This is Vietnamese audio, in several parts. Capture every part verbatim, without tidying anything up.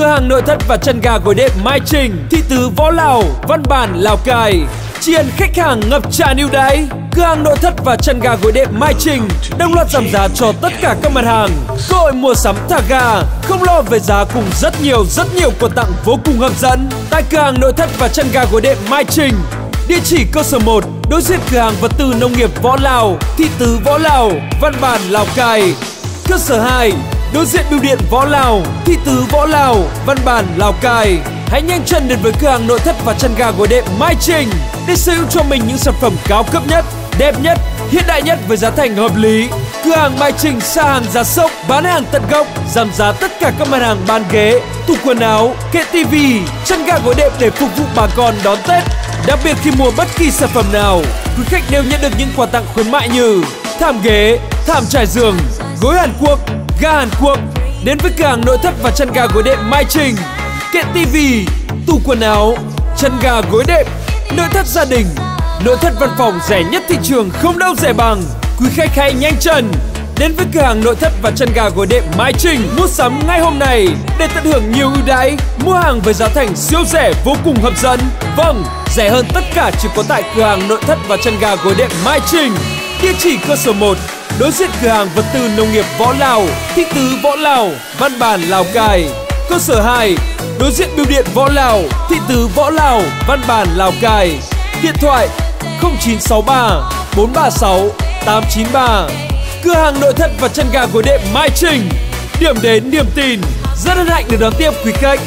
Cửa hàng nội thất và chân ga gối đệm Mai Trình, Thị Tứ Võ Lào, Văn Bản, Lào Cai. Tri ân khách hàng ngập tràn ưu đãi. Cửa hàng nội thất và chân ga gối đệm Mai Trình đồng loạt giảm giá cho tất cả các mặt hàng. Cơ hội mua sắm thả ga, không lo về giá cùng rất nhiều rất nhiều quà tặng vô cùng hấp dẫn tại cửa hàng nội thất và chân ga gối đệm Mai Trình. Địa chỉ cơ sở một, đối diện cửa hàng vật tư nông nghiệp Võ Lào, Thị Tứ Võ Lào, Văn Bản, Lào Cai. Cơ sở hai, đối diện bưu điện Võ Lào, Thị Tứ Võ Lào, Văn Bản, Lào Cai. Hãy nhanh chân đến với cửa hàng nội thất và chân ga gối đệm Mai Trình để sở hữu cho mình những sản phẩm cao cấp nhất, đẹp nhất, hiện đại nhất với giá thành hợp lý. Cửa hàng Mai Trình xa hàng giá sốc, bán hàng tận gốc, giảm giá tất cả các mặt hàng bàn ghế, tủ quần áo, kệ tivi, chân ga gối đệm để phục vụ bà con đón Tết. Đặc biệt khi mua bất kỳ sản phẩm nào, quý khách đều nhận được những quà tặng khuyến mại như thảm ghế, thảm trải giường, gối Hàn Quốc, ga Hàn Quốc. Đến với cửa hàng nội thất và chân ga gối đệm Mai Trình, kệ tivi, tủ quần áo, chân ga gối đệm, nội thất gia đình, nội thất văn phòng rẻ nhất thị trường, không đâu rẻ bằng. Quý khách hãy nhanh chân đến với cửa hàng nội thất và chân ga gối đệm Mai Trình mua sắm ngay hôm nay để tận hưởng nhiều ưu đãi, mua hàng với giá thành siêu rẻ vô cùng hấp dẫn. Vâng, rẻ hơn tất cả chỉ có tại cửa hàng nội thất và chân ga gối đệm Mai Trình. Địa chỉ cơ sở một, đối diện cửa hàng vật tư nông nghiệp Võ Lào, Thị Tứ Võ Lào, Văn Bản, Lào Cai. Cơ sở hai, đối diện bưu điện Võ Lào, Thị Tứ Võ Lào, Văn Bản, Lào Cai. Điện thoại không chín sáu ba bốn ba sáu tám chín ba. Cửa hàng nội thất và chân ga gối đệm Mai Trình, điểm đến niềm tin. Rất hân hạnh được đón tiếp quý khách.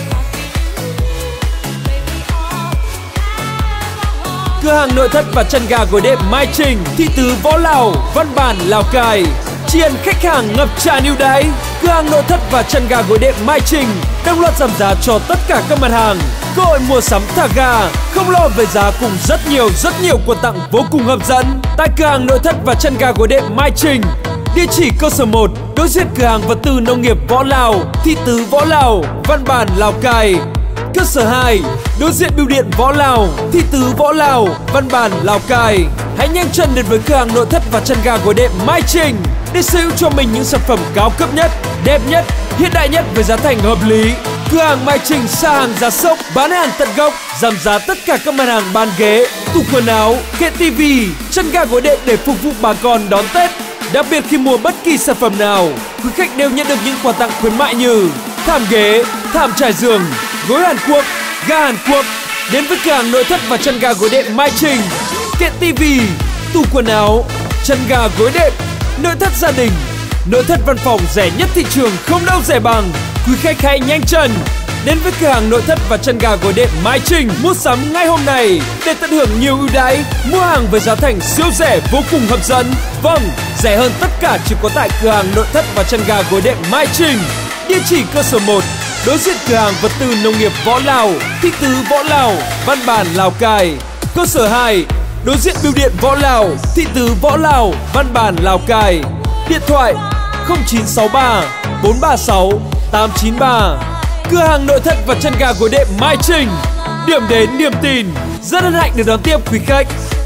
Cửa hàng nội thất và chân ga gối đệm Mai Trình, Thị Tứ Võ Lào, Văn Bản, Lào Cai. Tri ân khách hàng ngập tràn ưu đãi. Cửa hàng nội thất và chân ga gối đệm Mai Trình đồng loạt giảm giá cho tất cả các mặt hàng. Cơ hội mua sắm thả ga, không lo về giá cùng rất nhiều rất nhiều quà tặng vô cùng hấp dẫn tại cửa hàng nội thất và chân ga gối đệm Mai Trình. Địa chỉ cơ sở một, đối diện cửa hàng vật tư nông nghiệp Võ Lào, Thị Tứ Võ Lào, Văn Bản, Lào Cai. Cơ sở hai, đối diện bưu điện Võ Lào, Thị Tứ Võ Lào, Văn Bản, Lào Cai. Hãy nhanh chân đến với cửa hàng nội thất và chân ga gối đệm Mai Trình để sở hữu cho mình những sản phẩm cao cấp nhất, đẹp nhất, hiện đại nhất với giá thành hợp lý. Cửa hàng Mai Trình xa hàng giá sốc, bán hàng tận gốc, giảm giá tất cả các mặt hàng bàn ghế, tủ quần áo, kệ tivi, chân ga gối đệm để phục vụ bà con đón Tết. Đặc biệt khi mua bất kỳ sản phẩm nào, quý khách đều nhận được những quà tặng khuyến mại như thảm ghế, thảm trải giường, gối Hàn Quốc, ga Hàn Quốc. Đến với cửa hàng nội thất và chân ga gối đệm Mai Trình, kệ tivi, tủ quần áo, chân ga gối đệm, nội thất gia đình, nội thất văn phòng rẻ nhất thị trường, không đâu rẻ bằng. Quý khách hãy nhanh chân đến với cửa hàng nội thất và chân ga gối đệm Mai Trình mua sắm ngay hôm nay để tận hưởng nhiều ưu đãi, mua hàng với giá thành siêu rẻ vô cùng hấp dẫn. Vâng, rẻ hơn tất cả chỉ có tại cửa hàng nội thất và chân ga gối đệm Mai Trình. Địa chỉ cơ sở một, đối diện cửa hàng vật tư nông nghiệp Võ Lào, Thị Tứ Võ Lào, Văn Bản, Lào Cai. Cơ sở hai, đối diện bưu điện Võ Lào, Thị Tứ Võ Lào, Văn Bản, Lào Cai. Điện thoại không chín sáu ba bốn ba sáu tám chín ba. Cửa hàng nội thất và chân ga gối đệm Mai Trình, điểm đến niềm tin. Rất hân hạnh được đón tiếp quý khách.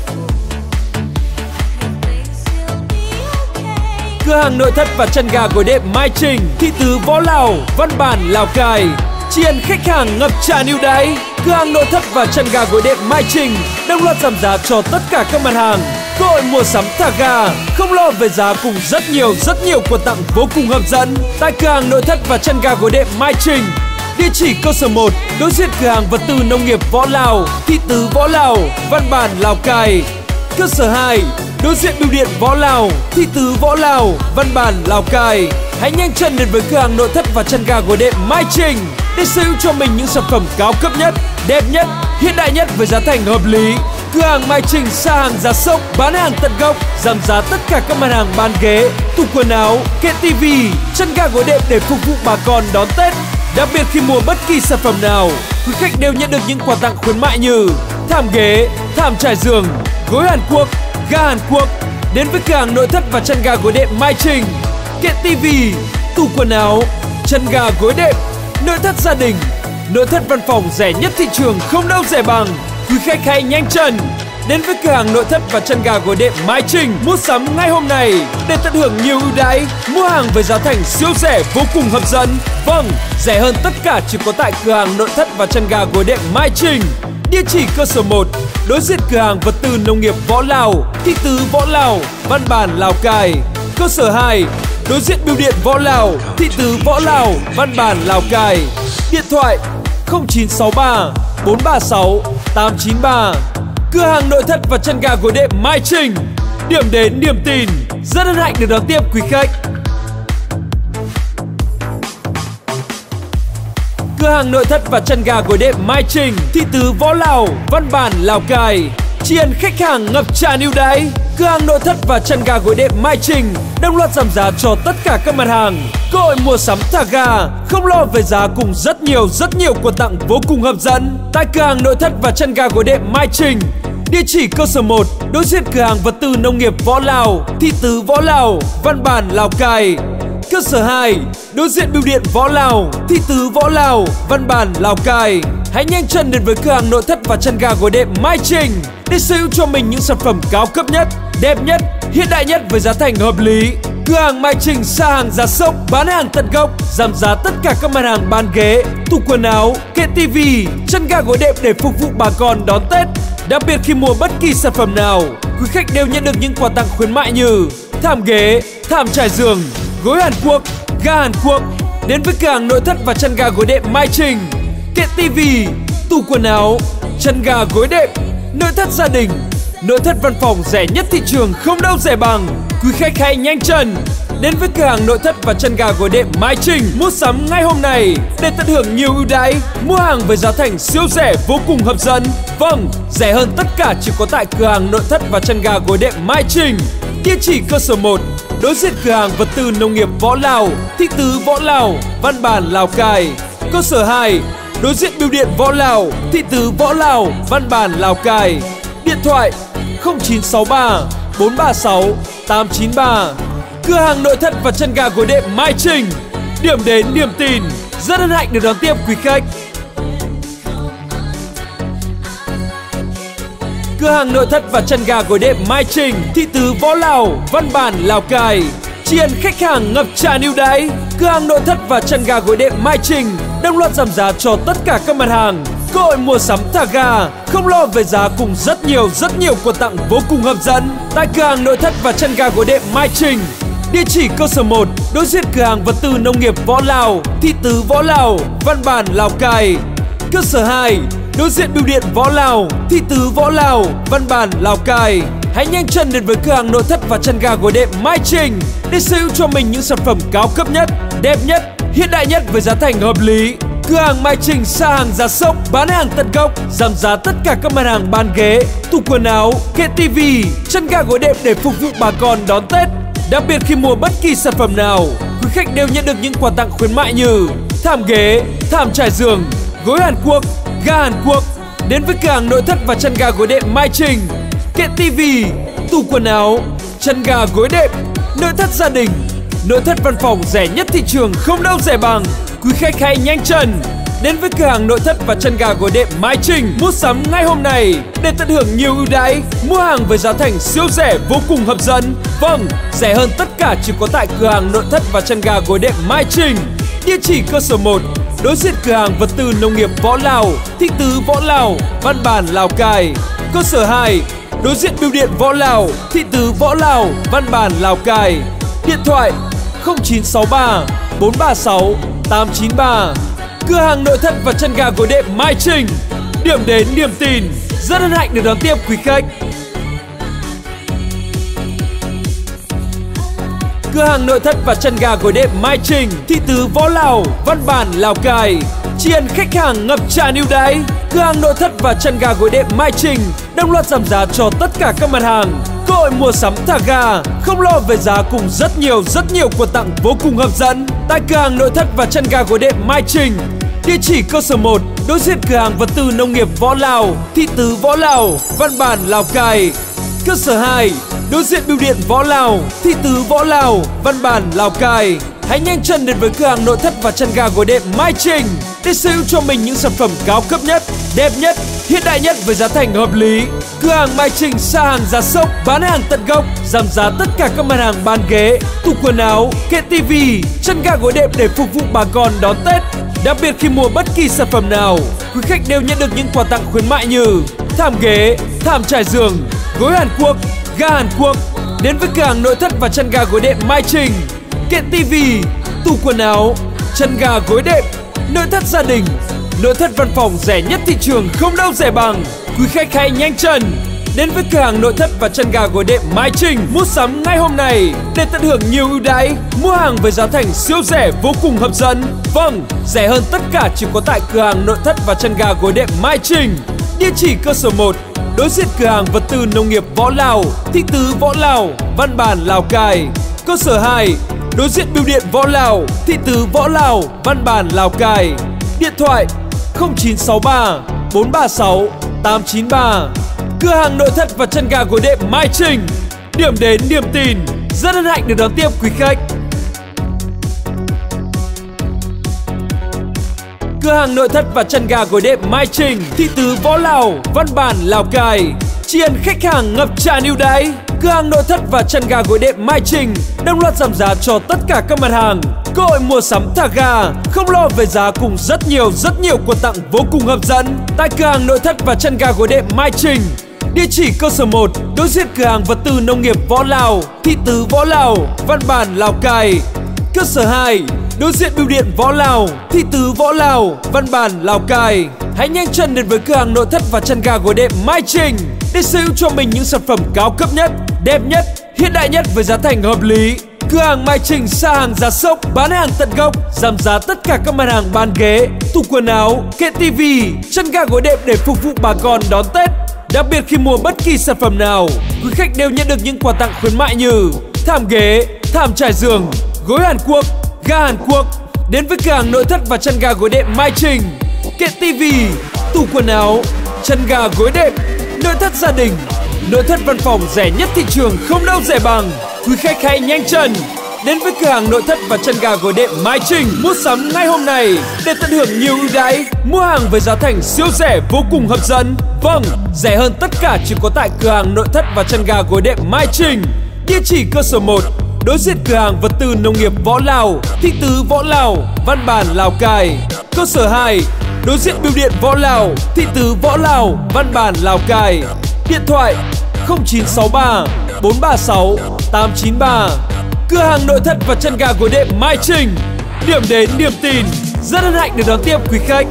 Cửa hàng nội thất và chân ga gối đệm Mai Trình, Thị Tứ Võ Lào, Văn Bản, Lào Cai. Tri ân khách hàng ngập tràn ưu đãi. Cửa hàng nội thất và chân ga gối đệm Mai Trình đồng loạt giảm giá cho tất cả các mặt hàng. Cơ hội mua sắm thả ga, không lo về giá cùng rất nhiều rất nhiều quà tặng vô cùng hấp dẫn tại cửa hàng nội thất và chân ga gối đệm Mai Trình. Địa chỉ cơ sở một, đối diện cửa hàng vật tư nông nghiệp Võ Lào, Thị Tứ Võ Lào, Văn Bản, Lào Cai. Cơ sở hai, đối diện bưu điện Võ Lào, Thị Tứ Võ Lào, Văn Bản, Lào Cai. Hãy nhanh chân đến với cửa hàng nội thất và chân ga gối đệm Mai Trình để sở hữu cho mình những sản phẩm cao cấp nhất, đẹp nhất, hiện đại nhất với giá thành hợp lý. Cửa hàng Mai Trình xa hàng giá sốc, bán hàng tận gốc, giảm giá tất cả các mặt hàng bàn ghế, tủ quần áo, kệ tivi, chân ga gối đệm để phục vụ bà con đón Tết. Đặc biệt khi mua bất kỳ sản phẩm nào, quý khách đều nhận được những quà tặng khuyến mại như thảm ghế, thảm trải giường, gối Hàn Quốc, ga Hàn Quốc. Đến với cửa hàng nội thất và chân ga gối đệm Mai Trình, kệ tivi, tủ quần áo, chân ga gối đệm, nội thất gia đình, nội thất văn phòng rẻ nhất thị trường, không đâu rẻ bằng. Quý khách hãy nhanh chân đến với cửa hàng nội thất và chăn gà gối đệm Mai Trình mua sắm ngay hôm nay để tận hưởng nhiều ưu đãi, mua hàng với giá thành siêu rẻ vô cùng hấp dẫn. Vâng, rẻ hơn tất cả chỉ có tại cửa hàng nội thất và chăn gà gối đệm Mai Trình. Địa chỉ cơ sở một, đối diện cửa hàng vật tư nông nghiệp Võ Lào, Thị Tứ Võ Lào, Văn Bản Lào Cai. Cơ sở hai, đối diện bưu điện Võ Lào, Thị Tứ Võ Lào, Văn Bản Lào Cai. Điện thoại không chín sáu ba bốn ba sáu tám chín ba. Cửa hàng nội thất và chăn gà gối đệm Mai Trình, điểm đến niềm tin. Rất hân hạnh được đón tiếp quý khách. Cửa hàng nội thất và chăn gà gối đệm Mai Trình, Thị Tứ Võ Lào, Văn Bản Lào Cai. Chiên khách hàng ngập tràn ưu đãi. Cửa hàng nội thất và chăn gà gối đệm Mai Trình đồng loạt giảm giá cho tất cả các mặt hàng. Cơ hội mua sắm thả ga, không lo về giá cùng rất nhiều rất nhiều quà tặng vô cùng hấp dẫn tại cửa hàng nội thất và chăn gà gối đệm Mai Trình. Địa chỉ cơ sở một, đối diện cửa hàng vật tư nông nghiệp Võ Lào, Thị Tứ Võ Lào, Văn Bản Lào Cai. Cơ sở hai, đối diện bưu điện Võ Lào, Thị Tứ Võ Lào, Văn Bản Lào Cai. Hãy nhanh chân đến với cửa hàng nội thất và chăn gà gối đệm Mai Trình để sở hữu cho mình những sản phẩm cao cấp nhất, đẹp nhất, hiện đại nhất với giá thành hợp lý. Cửa hàng Mai Trình xa hàng giá sốc, bán hàng tận gốc, giảm giá tất cả các mặt hàng bàn ghế, tủ quần áo, kệ tivi, chăn gà gối đệm để phục vụ bà con đón Tết. Đặc biệt khi mua bất kỳ sản phẩm nào, quý khách đều nhận được những quà tặng khuyến mại như thảm ghế, thảm trải giường, gối Hàn Quốc, ga Hàn Quốc. Đến với cửa hàng nội thất và chăn gà gối đệm Mai Trình, kệ tivi, tủ quần áo, chăn gà gối đệm, nội thất gia đình, nội thất văn phòng rẻ nhất thị trường, không đâu rẻ bằng. Quý khách hãy nhanh chân đến với cửa hàng nội thất và chăn gà gối đệm Mai Trình mua sắm ngay hôm nay để tận hưởng nhiều ưu đãi, mua hàng với giá thành siêu rẻ vô cùng hấp dẫn. Vâng, rẻ hơn tất cả chỉ có tại cửa hàng nội thất và chăn gà gối đệm Mai Trình. Địa chỉ cơ sở một, đối diện cửa hàng vật tư nông nghiệp Võ Lào, Thị Tứ Võ Lào, Văn Bản Lào Cai. Cơ sở hai, đối diện bưu điện Võ Lào, Thị Tứ Võ Lào, Văn Bản Lào Cai. Điện thoại không chín sáu ba bốn ba sáu tám chín ba. Cửa hàng nội thất và chăn gà gối đệm Mai Trình, điểm đến niềm tin. Rất hân hạnh được đón tiếp quý khách. Cửa hàng nội thất và chăn gà gối đệm Mai Trình, Thị Tứ Võ Lào, Văn Bản Lào Cai. Chiên khách hàng ngập tràn ưu đãi. Cửa hàng nội thất và chăn gà gối đệm Mai Trình đồng loạt giảm giá cho tất cả các mặt hàng. Cơ hội mua sắm thả ga, không lo về giá cùng rất nhiều rất nhiều quà tặng vô cùng hấp dẫn tại cửa hàng nội thất và chăn gà gối đệm Mai Trình. Địa chỉ cơ sở một, đối diện cửa hàng vật tư nông nghiệp Võ Lào, Thị Tứ Võ Lào, Văn Bản Lào Cai. Cơ sở hai, đối diện bưu điện Võ Lào, Thị Tứ Võ Lào, Văn Bản Lào Cai. Hãy nhanh chân đến với cửa hàng nội thất và chăn gà gối đệm Mai Trình để sở hữu cho mình những sản phẩm cao cấp nhất, đẹp nhất, hiện đại nhất với giá thành hợp lý. Cửa hàng Mai Trình xa hàng giá sốc, bán hàng tận gốc, giảm giá tất cả các mặt hàng bàn ghế, tủ quần áo, kệ tivi, chăn gà gối đệm để phục vụ bà con đón Tết. Đặc biệt khi mua bất kỳ sản phẩm nào, quý khách đều nhận được những quà tặng khuyến mại như thảm ghế, thảm trải giường, gối Hàn Quốc, ga Hàn Quốc. Đến với cửa hàng nội thất và chăn gà gối đệm Mai Trình, kệ tivi, tủ quần áo, chăn gà gối đệm, nội thất gia đình, nội thất văn phòng rẻ nhất thị trường, không đâu rẻ bằng. Quý khách hãy nhanh chân đến với cửa hàng nội thất và chăn gà gối đệm Mai Trình mua sắm ngay hôm nay để tận hưởng nhiều ưu đãi, mua hàng với giá thành siêu rẻ vô cùng hấp dẫn. Vâng, rẻ hơn tất cả chỉ có tại cửa hàng nội thất và chăn gà gối đệm Mai Trình. Địa chỉ cơ sở một, đối diện cửa hàng vật tư nông nghiệp Võ Lào, Thị Tứ Võ Lào, Văn Bản Lào Cai. Cơ sở hai, đối diện bưu điện Võ Lào, Thị Tứ Võ Lào, Văn Bản Lào Cai. Điện thoại không chín sáu ba bốn ba sáu tám chín ba. Cửa hàng nội thất và chăn gà gối đệm Mai Trình, điểm đến niềm tin. Rất hân hạnh được đón tiếp quý khách. Cửa hàng nội thất và chăn gà gối đệm Mai Trình, Thị Tứ Võ Lào, Văn Bản Lào Cai. Chiên khách hàng ngập tràn ưu đãi. Cửa hàng nội thất và chăn gà gối đệm Mai Trình đồng loạt giảm giá cho tất cả các mặt hàng. Cơ hội mua sắm thả ga, không lo về giá cùng rất nhiều rất nhiều quà tặng vô cùng hấp dẫn tại cửa hàng nội thất và chăn gà gối đệm Mai Trình. Địa chỉ cơ sở một, đối diện cửa hàng vật tư nông nghiệp Võ Lào, Thị Tứ Võ Lào, Văn Bản Lào Cai. Cơ sở hai, đối diện bưu điện Võ Lào, Thị Tứ Võ Lào, Văn Bản Lào Cai. Hãy nhanh chân đến với cửa hàng nội thất và chăn ga gối đệm Mai Trình để sở hữu cho mình những sản phẩm cao cấp nhất, đẹp nhất, hiện đại nhất với giá thành hợp lý. Cửa hàng Mai Trình xa hàng giá sốc, bán hàng tận gốc, giảm giá tất cả các mặt hàng bàn ghế, tủ quần áo, kệ tivi, chăn ga gối đệm để phục vụ bà con đón Tết. Đặc biệt khi mua bất kỳ sản phẩm nào, quý khách đều nhận được những quà tặng khuyến mại như thảm ghế, thảm trải giường, gối Hàn Quốc, ga Hàn Quốc. Đến với cửa hàng nội thất và chăn ga gối đệm Mai Trình, kệ tivi, tủ quần áo, chăn ga gối đệm, nội thất gia đình, nội thất văn phòng rẻ nhất thị trường, không đâu rẻ bằng. Quý khách hãy nhanh chân đến với cửa hàng nội thất và chăn ga gối đệm Mai Trình mua sắm ngay hôm nay để tận hưởng nhiều ưu đãi, mua hàng với giá thành siêu rẻ vô cùng hấp dẫn. Vâng, rẻ hơn tất cả chỉ có tại cửa hàng nội thất và chăn ga gối đệm Mai Trình. Địa chỉ cơ sở một, đối diện cửa hàng vật tư nông nghiệp Võ Lào, thị tứ Võ Lào, Văn Bản, Lào Cai. Cơ sở hai, đối diện bưu điện Võ Lào, thị tứ Võ Lào, Văn Bản, Lào Cai. Điện thoại không chín sáu ba bốn ba sáu tám chín ba. Cửa hàng nội thất và chăn ga gối đệm Mai Trình, điểm đến niềm tin. Rất hân hạnh được đón tiếp quý khách. Cửa hàng nội thất và chăn ga gối đệm Mai Trình, thị tứ Võ Lào, Văn Bản, Lào Cai. Tri ân khách hàng ngập tràn ưu đãi. Cửa hàng nội thất và chăn ga gối đệm Mai Trình đồng loạt giảm giá cho tất cả các mặt hàng. Cơ hội mua sắm thả ga, không lo về giá cùng rất nhiều rất nhiều quà tặng vô cùng hấp dẫn tại cửa hàng nội thất và chăn ga gối đệm Mai Trình. Địa chỉ cơ sở một, đối diện cửa hàng vật tư nông nghiệp Võ Lào, thị tứ Võ Lào, Văn Bản, Lào Cai. Cơ sở hai, đối diện bưu điện Võ Lào, thị tứ Võ Lào, Văn Bản, Lào Cai. Hãy nhanh chân đến với cửa hàng nội thất và chăn ga gối đệm Mai Trình để sở hữu cho mình những sản phẩm cao cấp nhất, đẹp nhất, hiện đại nhất với giá thành hợp lý. Cửa hàng Mai Trình xa hàng giá sốc, bán hàng tận gốc, giảm giá tất cả các mặt hàng bàn ghế, tủ quần áo, kệ tivi, chăn ga gối đệm để phục vụ bà con đón Tết. Đặc biệt khi mua bất kỳ sản phẩm nào, quý khách đều nhận được những quà tặng khuyến mại như thảm ghế, thảm trải giường, gối Hàn Quốc, ga Hàn Quốc. Đến với cửa hàng nội thất và chăn ga gối đệm Mai Trình, kệ tivi, tủ quần áo, chăn ga gối đệm, nội thất gia đình, nội thất văn phòng rẻ nhất thị trường, không đâu rẻ bằng. Quý khách hãy nhanh chân đến với cửa hàng nội thất và chăn ga gối đệm Mai Trình mua sắm ngay hôm nay để tận hưởng nhiều ưu đãi, mua hàng với giá thành siêu rẻ vô cùng hấp dẫn. Vâng, rẻ hơn tất cả chỉ có tại cửa hàng nội thất và chăn ga gối đệm Mai Trình. Địa chỉ cơ sở một, đối diện cửa hàng vật tư nông nghiệp Võ Lào, thị tứ Võ Lào, Văn Bản, Lào Cai. Cơ sở hai, đối diện bưu điện Võ Lào, thị tứ Võ Lào, Văn Bản, Lào Cai. Điện thoại không chín sáu ba bốn ba sáu tám chín ba. Cửa hàng nội thất và chăn ga gối đệm Mai Trình, điểm đến niềm tin. Rất hân hạnh được đón tiếp quý khách.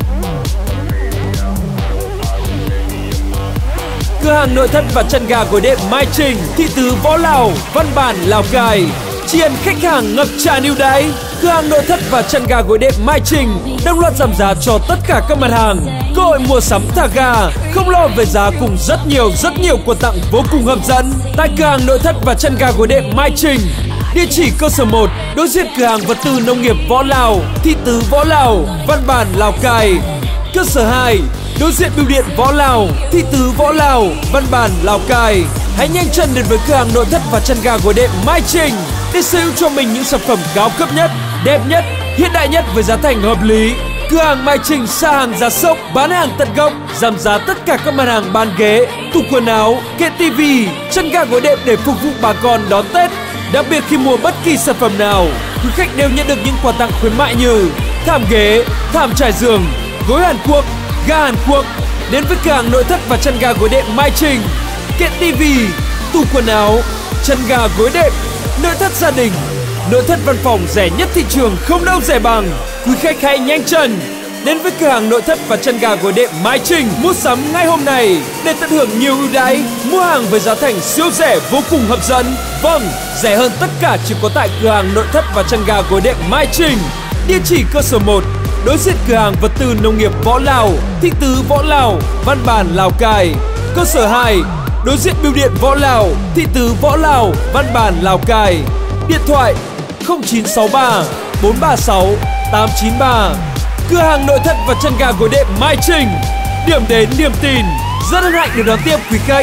Cửa hàng nội thất và chăn ga gối đệm Mai Trình, thị tứ Võ Lào, Văn Bản, Lào Cai. Tri ân khách hàng ngập tràn ưu đãi. Cửa hàng nội thất và chăn ga gối đệm Mai Trình đồng loạt giảm giá cho tất cả các mặt hàng. Cơ hội mua sắm thả ga, không lo về giá cùng rất nhiều rất nhiều quà tặng vô cùng hấp dẫn tại cửa hàng nội thất và chăn ga gối đệm Mai Trình. Địa chỉ cơ sở một, đối diện cửa hàng vật tư nông nghiệp Võ Lào, thị tứ Võ Lào, Văn Bản, Lào Cai. Cơ sở hai, đối diện bưu điện Võ Lào, thị tứ Võ Lào, Văn Bản, Lào Cai. Hãy nhanh chân đến với cửa hàng nội thất và chăn ga gối đệm Mai Trình để sở hữu cho mình những sản phẩm cao cấp nhất, đẹp nhất, hiện đại nhất với giá thành hợp lý. Cửa hàng Mai Trình xa hàng giá sốc, bán hàng tận gốc, giảm giá tất cả các mặt hàng bàn ghế, tủ quần áo, kệ tivi, chăn ga gối đệm để phục vụ bà con đón Tết. Đặc biệt khi mua bất kỳ sản phẩm nào, quý khách đều nhận được những quà tặng khuyến mại như thảm ghế, thảm trải giường, gối Hàn Quốc, ga Hàn Quốc. Đến với cửa hàng nội thất và chăn ga gối đệm Mai Trình, kệ tivi, tủ quần áo, chăn ga gối đệm, nội thất gia đình, nội thất văn phòng rẻ nhất thị trường, không đâu rẻ bằng. Quý khách hãy nhanh chân đến với cửa hàng nội thất và chăn ga gối đệm Mai Trình mua sắm ngay hôm nay để tận hưởng nhiều ưu đãi, mua hàng với giá thành siêu rẻ vô cùng hấp dẫn. Vâng, rẻ hơn tất cả chỉ có tại cửa hàng nội thất và chăn ga gối đệm Mai Trình. Địa chỉ cơ sở một, đối diện cửa hàng vật tư nông nghiệp Võ Lào, thị tứ Võ Lào, Văn Bản, Lào Cai. Cơ sở hai, đối diện bưu điện Võ Lào, thị tứ Võ Lào, Văn Bản, Lào Cai. Điện thoại không chín sáu ba bốn ba sáu tám chín ba. Cửa hàng nội thất và chăn ga gối đệm Mai Trình, điểm đến niềm tin. Rất hân hạnh được đón tiếp quý khách.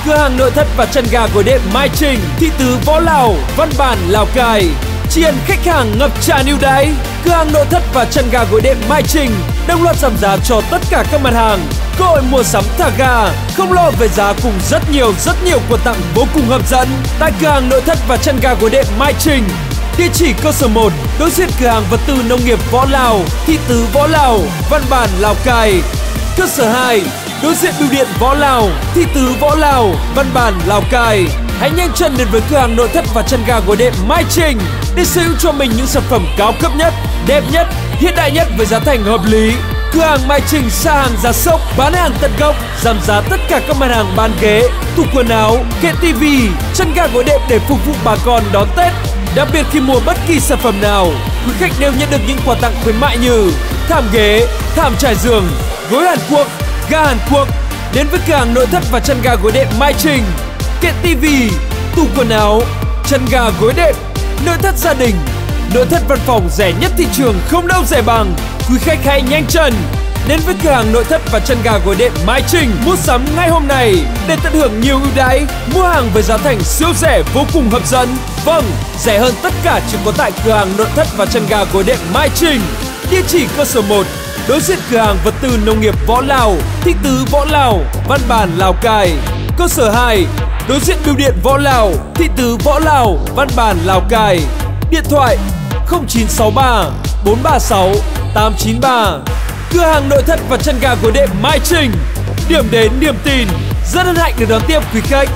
Cửa hàng nội thất và chân ga gối đệm Mai Trình, Thị Tứ Võ Lào, Văn Bản, Lào Cai. Tri ân khách hàng ngập tràn ưu đãi. Cửa hàng nội thất và chân ga gối đệm Mai Trình đồng loạt giảm giá cho tất cả các mặt hàng. Cơ hội mua sắm thả ga, không lo về giá cùng rất nhiều rất nhiều quà tặng vô cùng hấp dẫn tại cửa hàng nội thất và chân ga gối đệm Mai Trình. Địa chỉ cơ sở một, đối diện cửa hàng vật tư nông nghiệp Võ Lào, Thị Tứ Võ Lào, Văn Bản, Lào Cai. Cơ sở hai, đối diện bưu điện Võ Lào, Thị Tứ Võ Lào, Văn Bản, Lào Cai. Hãy nhanh chân đến với cửa hàng nội thất và chân ga gối đệm Mai Trình để sở hữu cho mình những sản phẩm cao cấp nhất, đẹp nhất, hiện đại nhất với giá thành hợp lý. Cửa hàng Mai Trình xa hàng giá sốc, bán hàng tận gốc, giảm giá tất cả các mặt hàng bàn ghế, tủ quần áo, kệ tivi, chân ga gối đệm để phục vụ bà con đón Tết. Đặc biệt khi mua bất kỳ sản phẩm nào, quý khách đều nhận được những quà tặng khuyến mại như thảm ghế, thảm trải giường, gối Hàn Quốc, ga Hàn Quốc. Đến với cửa hàng nội thất và chân ga gối đệm Mai Trình, kệ tivi, tủ quần áo, chân ga gối đệm, nội thất gia đình, nội thất văn phòng rẻ nhất thị trường, không đâu rẻ bằng. Quý khách hãy nhanh chân đến với cửa hàng nội thất và chân ga gối đệm Mai Trình mua sắm ngay hôm nay để tận hưởng nhiều ưu đãi, mua hàng với giá thành siêu rẻ vô cùng hấp dẫn. Vâng, rẻ hơn tất cả chỉ có tại cửa hàng nội thất và chân ga gối đệm Mai Trình. Địa chỉ cơ sở một, đối diện cửa hàng vật tư nông nghiệp Võ Lào, Thị Tứ Võ Lào, Văn Bản, Lào Cai. Cơ sở hai, đối diện bưu điện Võ Lào, Thị Tứ Võ Lào, Văn Bản, Lào Cai. Điện thoại không chín sáu ba bốn ba sáu tám chín ba. Cửa hàng nội thất và chân ga gối đệm Mai Trình, điểm đến niềm tin. Rất hân hạnh được đón tiếp quý khách.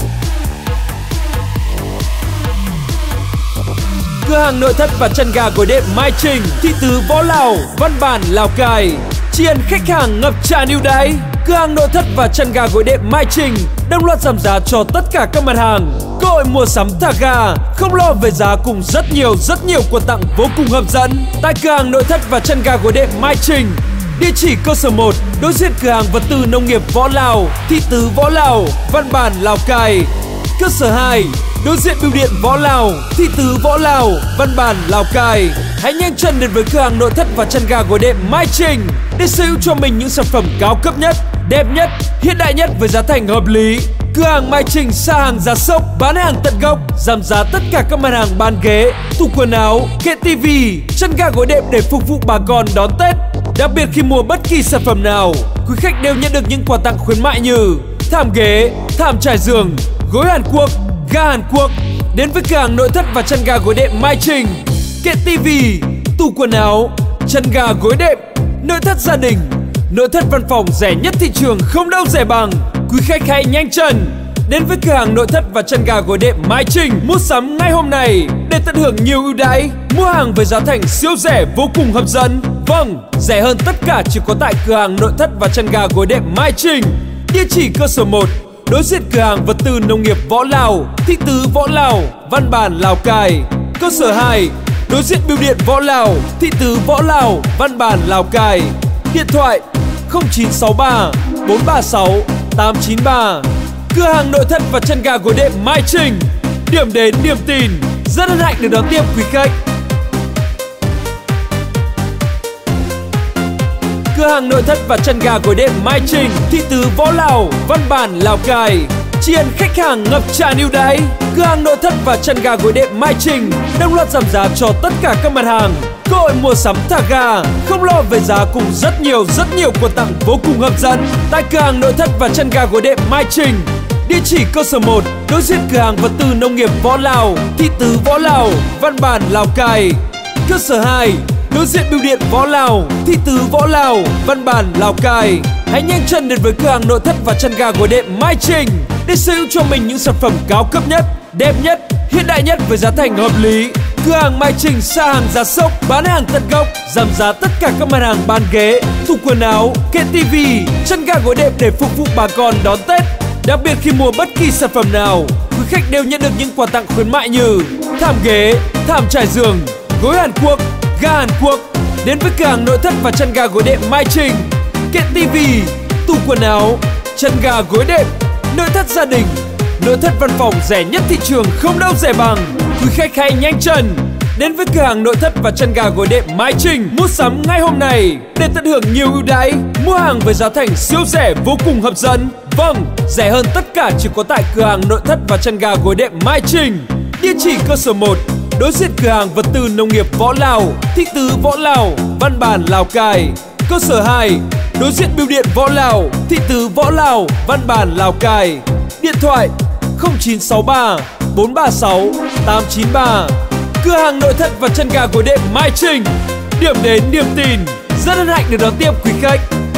Cửa hàng nội thất và chân ga gối đệm Mai Trình, Thị Tứ Võ Lào, Văn Bản, Lào Cai. Tri ân khách hàng ngập tràn ưu đãi. Cửa hàng nội thất và chân ga gối đệm Mai Trình đồng loạt giảm giá cho tất cả các mặt hàng. Cơ hội mua sắm thả ga, không lo về giá cùng rất nhiều rất nhiều quà tặng vô cùng hấp dẫn tại cửa hàng nội thất và chân ga gối đệm Mai Trình. Địa chỉ cơ sở một, đối diện cửa hàng vật tư nông nghiệp Võ Lào, Thị Tứ Võ Lào, Văn Bản, Lào Cai. Cơ sở hai, đối diện bưu điện Võ Lào, Thị Tứ Võ Lào, Văn Bản, Lào Cai. Hãy nhanh chân đến với cửa hàng nội thất và chân ga gối đệm Mai Trình để sở hữu cho mình những sản phẩm cao cấp nhất, đẹp nhất, hiện đại nhất với giá thành hợp lý. Cửa hàng Mai Trình xa hàng giá sốc, bán hàng tận gốc, giảm giá tất cả các mặt hàng bàn ghế, tủ quần áo, kệ tivi, chân ga gối đệm để phục vụ bà con đón Tết. Đặc biệt khi mua bất kỳ sản phẩm nào, quý khách đều nhận được những quà tặng khuyến mại như thảm ghế, thảm trải giường, gối Hàn Quốc, ga Hàn Quốc. Đến với cửa hàng nội thất và chân ga gối đệm Mai Trình, kệ tivi, tủ quần áo, chân ga gối đệm, nội thất gia đình, nội thất văn phòng rẻ nhất thị trường, không đâu rẻ bằng. Quý khách hãy nhanh chân đến với cửa hàng nội thất và chân ga gối đệm Mai Trình mua sắm ngay hôm nay để tận hưởng nhiều ưu đãi, mua hàng với giá thành siêu rẻ vô cùng hấp dẫn. Vâng, rẻ hơn tất cả chỉ có tại cửa hàng nội thất và chân ga gối đệm Mai Trình. Địa chỉ cơ sở một, đối diện cửa hàng vật tư nông nghiệp Võ Lào, Thị Tứ Võ Lào, Văn Bản, Lào Cai. Cơ sở hai, đối diện bưu điện Võ Lào, Thị Tứ Võ Lào, Văn Bản, Lào Cai. Điện thoại không chín sáu ba bốn ba sáu tám chín ba. Cửa hàng nội thất và chân ga gối đệm Mai Trình, điểm đến niềm tin. Rất hân hạnh được đón tiếp quý khách. Cửa hàng nội thất và chân ga gối đệm Mai Trình, Thị Tứ Võ Lào, Văn Bản, Lào Cai. Tri ân khách hàng ngập tràn ưu đãi. Cửa hàng nội thất và chân ga gối đệm Mai Trình đồng loạt giảm giá cho tất cả các mặt hàng. Cơ hội mua sắm thả ga, không lo về giá cùng rất nhiều rất nhiều quà tặng vô cùng hấp dẫn tại cửa hàng nội thất và chân ga gối đệm Mai Trình. Địa chỉ cơ sở một, đối diện cửa hàng vật tư nông nghiệp Võ Lào, Thị Tứ Võ Lào, Văn Bản, Lào Cai. Cơ sở hai, đối diện bưu điện Võ Lào, Thị Tứ Võ Lào, Văn Bản, Lào Cai. Hãy nhanh chân đến với cửa hàng nội thất và chân ga gối đệm Mai Trình để sở hữu cho mình những sản phẩm cao cấp nhất, đẹp nhất, hiện đại nhất với giá thành hợp lý. Cửa hàng Mai Trình xa hàng giá sốc, bán hàng tận gốc, giảm giá tất cả các mặt hàng bàn ghế, tủ quần áo, kệ tivi, chân ga gối đệm để phục vụ bà con đón Tết. Đặc biệt khi mua bất kỳ sản phẩm nào, quý khách đều nhận được những quà tặng khuyến mại như thảm ghế, thảm trải giường, gối Hàn Quốc, ga Hàn Quốc. Đến với cửa hàng nội thất và chân ga gối đệm Mai Trình, kệ tivi, tủ quần áo, chân ga gối đệm, nội thất gia đình, nội thất văn phòng rẻ nhất thị trường, không đâu rẻ bằng. Quý khách hãy nhanh chân đến với cửa hàng nội thất và chân ga gối đệm Mai Trình mua sắm ngay hôm nay để tận hưởng nhiều ưu đãi, mua hàng với giá thành siêu rẻ vô cùng hấp dẫn. Vâng, rẻ hơn tất cả chỉ có tại cửa hàng nội thất và chăn gà gối đệm Mai Trình. Địa chỉ cơ sở một, đối diện cửa hàng vật tư nông nghiệp Võ Lào, Thị Tứ Võ Lào, Văn Bản Lào Cai. Cơ sở hai, đối diện bưu điện Võ Lào, Thị Tứ Võ Lào, Văn Bản Lào Cai. Điện thoại không chín sáu ba bốn ba sáu tám chín ba. Cửa hàng nội thất và chăn gà gối đệm Mai Trình. Điểm đến niềm tin. Rất hân hạnh được đón tiếp quý khách.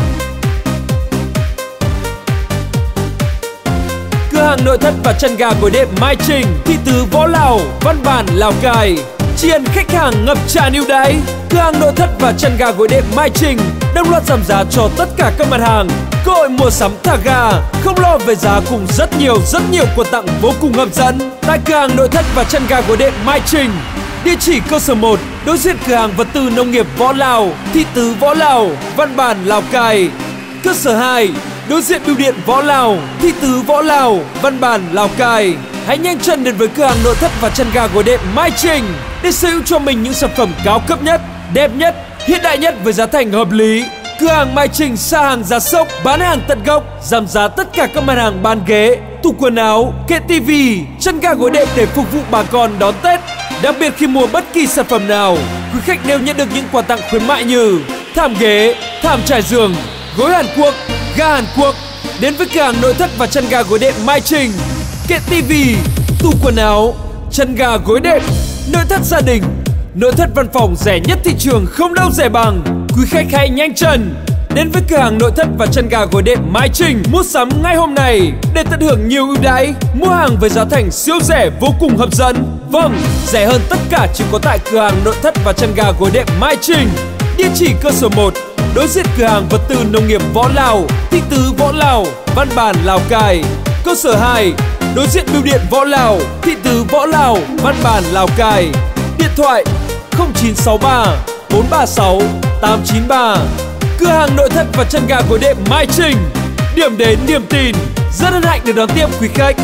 Cửa hàng nội thất và chăn gà gối đệm Mai Trình, Thị Tứ Võ Lào, Văn Bản Lào Cai. Chiên khách hàng ngập tràn ưu đãi. Cửa hàng nội thất và chăn gà gối đệm Mai Trình đồng loạt giảm giá cho tất cả các mặt hàng. Cơ hội mua sắm thả ga, không lo về giá cùng rất nhiều rất nhiều quà tặng vô cùng hấp dẫn tại cửa hàng nội thất và chăn gà gối đệm Mai Trình. Địa chỉ cơ sở một, đối diện cửa hàng vật tư nông nghiệp Võ Lào, Thị Tứ Võ Lào, Văn Bản Lào Cai. Cơ sở hai, đối diện bưu điện Võ Lào, Thị Tứ Võ Lào, Văn Bản Lào Cai. Hãy nhanh chân đến với cửa hàng nội thất và chăn gà gối đệm Mai Trình để sở hữu cho mình những sản phẩm cao cấp nhất, đẹp nhất, hiện đại nhất với giá thành hợp lý. Cửa hàng Mai Trình xa hàng giá sốc, bán hàng tận gốc, giảm giá tất cả các mặt hàng bàn ghế, tủ quần áo, kệ tivi, chăn gà gối đệm để phục vụ bà con đón Tết. Đặc biệt khi mua bất kỳ sản phẩm nào, quý khách đều nhận được những quà tặng khuyến mại như thảm ghế, thảm trải giường, gối Hàn Quốc, ga Hàn Quốc. Đến với cửa hàng nội thất và chăn gà gối đệm Mai Trình, kệ tivi, tủ quần áo, chăn gà gối đệm, nội thất gia đình, nội thất văn phòng rẻ nhất thị trường, không đâu rẻ bằng. Quý khách hãy nhanh chân đến với cửa hàng nội thất và chăn gà gối đệm Mai Trình mua sắm ngay hôm nay để tận hưởng nhiều ưu đãi, mua hàng với giá thành siêu rẻ vô cùng hấp dẫn. Vâng, rẻ hơn tất cả chỉ có tại cửa hàng nội thất và chăn gà gối đệm Mai Trình. Địa chỉ cơ sở một, đối diện cửa hàng vật tư nông nghiệp Võ Lào, Thị Tứ Võ Lào, Văn Bản Lào Cai. Cơ sở hai, đối diện bưu điện Võ Lào, Thị Tứ Võ Lào, Văn Bản Lào Cai. Điện thoại không chín sáu ba bốn ba sáu tám chín ba. Cửa hàng nội thất và chăn gà gối đệm Mai Trình. Điểm đến niềm tin. Rất hân hạnh được đón tiếp quý khách.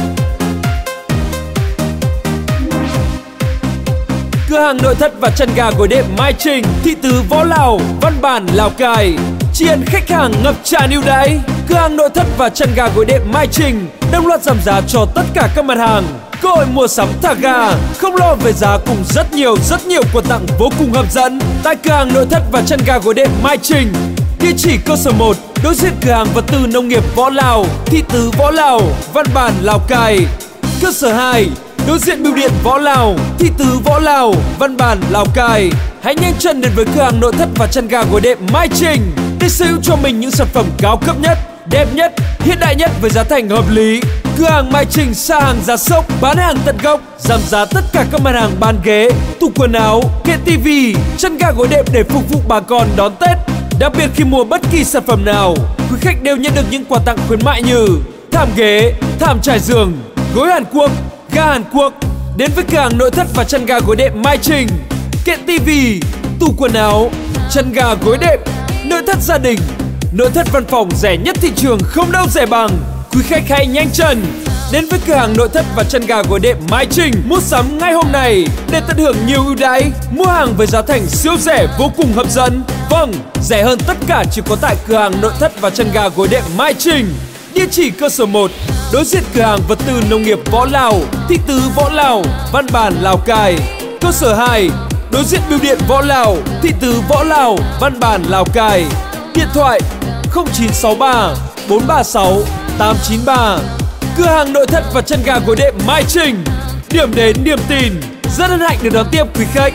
Cửa hàng nội thất và chăn gà gối đệm Mai Trình, Thị Tứ Võ Lào, Văn Bản Lào Cai. Chiên khách hàng ngập tràn ưu đãi. Cửa hàng nội thất và chăn gà gối đệm Mai Trình đồng loạt giảm giá cho tất cả các mặt hàng. Cơ hội mua sắm thả ga, không lo về giá cùng rất nhiều rất nhiều quà tặng vô cùng hấp dẫn tại cửa hàng nội thất và chăn gà gối đệm Mai Trình. Địa chỉ cơ sở một, đối diện cửa hàng vật tư nông nghiệp Võ Lào, Thị Tứ Võ Lào, Văn Bản Lào Cai. Cơ sở hai, đối diện bưu điện Võ Lào, Thị Tứ Võ Lào, Văn Bản Lào Cai. Hãy nhanh chân đến với cửa hàng nội thất và chăn gà gối đệm Mai Trình để sở hữu cho mình những sản phẩm cao cấp nhất, đẹp nhất, hiện đại nhất với giá thành hợp lý. Cửa hàng Mai Trình xa hàng giá sốc, bán hàng tận gốc, giảm giá tất cả các mặt hàng bàn ghế, tủ quần áo, kệ tivi, chăn gà gối đệm để phục vụ bà con đón Tết. Đặc biệt khi mua bất kỳ sản phẩm nào, quý khách đều nhận được những quà tặng khuyến mại như thảm ghế, thảm trải giường, gối Hàn Quốc, ga Hàn Quốc. Đến với cửa hàng nội thất và chăn gà gối đệm Mai Trình, kệ tivi, tủ quần áo, chăn gà gối đệm, nội thất gia đình, nội thất văn phòng rẻ nhất thị trường, không đâu rẻ bằng. Quý khách hãy nhanh chân đến với cửa hàng nội thất và chăn gà gối đệm Mai Trình mua sắm ngay hôm nay để tận hưởng nhiều ưu đãi, mua hàng với giá thành siêu rẻ vô cùng hấp dẫn. Vâng, rẻ hơn tất cả chỉ có tại cửa hàng nội thất và chăn gà gối đệm Mai Trình. Địa chỉ cơ sở một, đối diện cửa hàng vật tư nông nghiệp Võ Lào, Thị Tứ Võ Lào, Văn Bản Lào Cai. Cơ sở hai, đối diện bưu điện Võ Lào, Thị Tứ Võ Lào, Văn Bản Lào Cai. Điện thoại không chín sáu ba bốn ba sáu tám chín ba. Cửa hàng nội thất và chăn gà gối đệm Mai Trình. Điểm đến niềm tin. Rất hân hạnh được đón tiếp quý khách.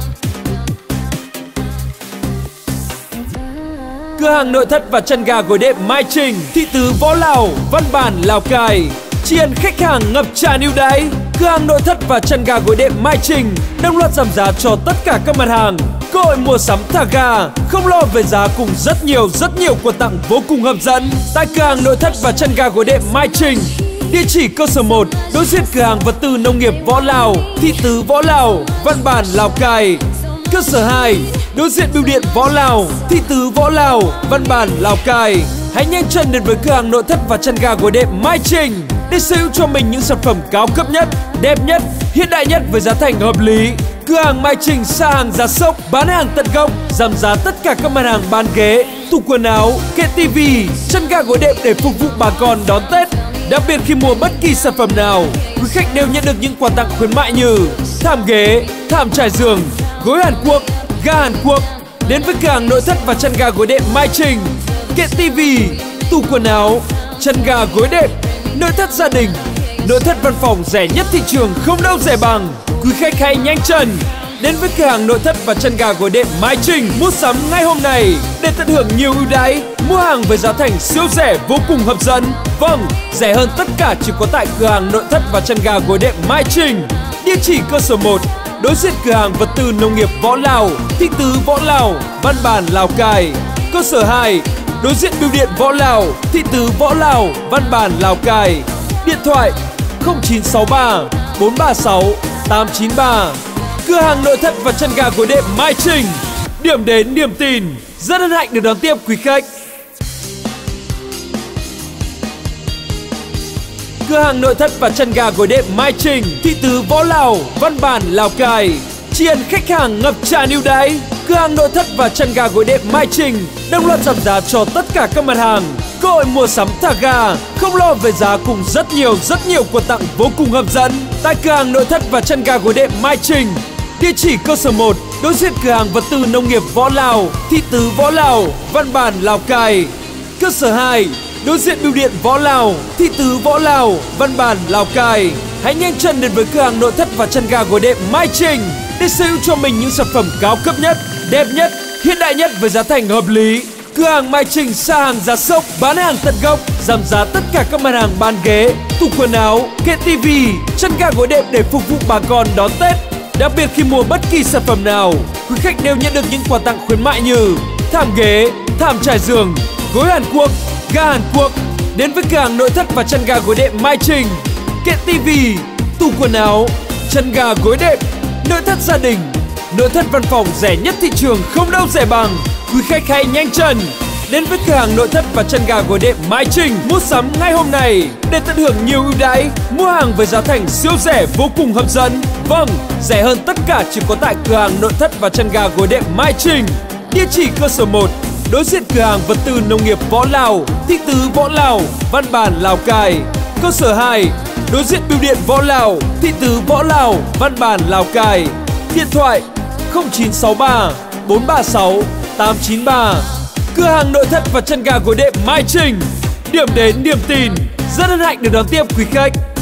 Cửa hàng nội thất và chăn gà gối đệm Mai Trình, Thị Tứ Võ Lào, Văn Bản Lào Cai. Chiên khách hàng ngập tràn ưu đãi. Cửa hàng nội thất và chăn gà gối đệm Mai Trình đồng loạt giảm giá cho tất cả các mặt hàng. Cơ hội mua sắm thả ga, không lo về giá cùng rất nhiều rất nhiều quà tặng vô cùng hấp dẫn tại cửa hàng nội thất và chăn gà gối đệm Mai Trình. Địa chỉ cơ sở một, đối diện cửa hàng vật tư nông nghiệp Võ Lào, Thị Tứ Võ Lào, Văn Bản Lào Cai. Cơ sở hai, đối diện bưu điện Võ Lào, Thị Tứ Võ Lào, Văn Bản Lào Cai. Hãy nhanh chân đến với cửa hàng nội thất và chăn gà gối đệm Mai Trình để sở hữu cho mình những sản phẩm cao cấp nhất, đẹp nhất, hiện đại nhất với giá thành hợp lý. Cửa hàng Mai Trình xa hàng giá sốc, bán hàng tận gốc, giảm giá tất cả các mặt hàng bàn ghế, tủ quần áo, kệ tivi, chăn ga gối đệm để phục vụ bà con đón Tết. Đặc biệt khi mua bất kỳ sản phẩm nào, quý khách đều nhận được những quà tặng khuyến mại như thảm ghế, thảm trải giường, gối Hàn Quốc, ga Hàn Quốc. Đến với cửa hàng nội thất và chăn ga gối đệm Mai Trình, kệ tivi, tủ quần áo, chăn ga gối đệm, nội thất gia đình, nội thất văn phòng rẻ nhất thị trường, không đâu rẻ bằng. Quý khách hãy nhanh chân đến với cửa hàng nội thất và chăn ga gối đệm Mai Trình mua sắm ngay hôm nay để tận hưởng nhiều ưu đãi, mua hàng với giá thành siêu rẻ vô cùng hấp dẫn. Vâng, rẻ hơn tất cả chỉ có tại cửa hàng nội thất và chăn ga gối đệm Mai Trình. Địa chỉ cơ sở một, đối diện cửa hàng vật tư nông nghiệp Võ Lào, Thị Tứ Võ Lào, Văn Bản Lào Cai. Cơ sở hai, đối diện bưu điện Võ Lào, Thị Tứ Võ Lào, Văn Bản Lào Cai. Điện thoại không chín sáu ba bốn ba sáu tám chín ba. Cửa hàng nội thất và chăn ga gối đệm Mai Trình, điểm đến niềm tin. Rất hân hạnh được đón tiếp quý khách. Cửa hàng nội thất và chăn ga gối đệm Mai Trình, Thị Tứ Võ Lào, Văn Bản Lào Cai. Tri ân khách hàng ngập tràn ưu đãi. Cửa hàng nội thất và chăn ga gối đệm Mai Trình đồng loạt giảm giá cho tất cả các mặt hàng. Cơ hội mua sắm thả ga, không lo về giá cùng rất nhiều rất nhiều quà tặng vô cùng hấp dẫn tại cửa hàng nội thất và chăn ga gối đệm Mai Trình. Địa chỉ cơ sở một, đối diện cửa hàng vật tư nông nghiệp Võ Lào, Thị Tứ Võ Lào, Văn Bản Lào Cai. Cơ sở hai, đối diện bưu điện Võ Lào, Thị Tứ Võ Lào, Văn Bản Lào Cai. Hãy nhanh chân đến với cửa hàng nội thất và chăn ga gối đệm Mai Trình để sở hữu cho mình những sản phẩm cao cấp nhất, đẹp nhất, hiện đại nhất với giá thành hợp lý. Cửa hàng Mai Trình xa hàng giá sốc, bán hàng tận gốc, giảm giá tất cả các mặt hàng bàn ghế, tủ quần áo, kệ tivi, chăn ga gối đệm để phục vụ bà con đón Tết. Đặc biệt khi mua bất kỳ sản phẩm nào, quý khách đều nhận được những quà tặng khuyến mại như thảm ghế, thảm trải giường, gối Hàn Quốc, ga Hàn Quốc. Đến với cửa hàng nội thất và chăn ga gối đệm Mai Trình, kệ tivi, tủ quần áo, chăn ga gối đệm, nội thất gia đình, nội thất văn phòng rẻ nhất thị trường, không đâu rẻ bằng. Quý khách hãy nhanh chân đến với cửa hàng nội thất và chăn ga gối đệm Mai Trình mua sắm ngay hôm nay để tận hưởng nhiều ưu đãi, mua hàng với giá thành siêu rẻ vô cùng hấp dẫn. Vâng, rẻ hơn tất cả chỉ có tại cửa hàng nội thất và chăn ga gối đệm Mai Trình. Địa chỉ cơ sở một, đối diện cửa hàng vật tư nông nghiệp Võ Lào, Thị Tứ Võ Lào, Văn Bản Lào Cai. Cơ sở hai, đối diện bưu điện Võ Lào, Thị Tứ Võ Lào, Văn Bản Lào Cai. Điện thoại không chín sáu ba bốn ba sáu tám chín ba. Cửa hàng nội thất và chăn ga gối đệm Mai Trình, điểm đến niềm tin. Rất hân hạnh được đón tiếp quý khách.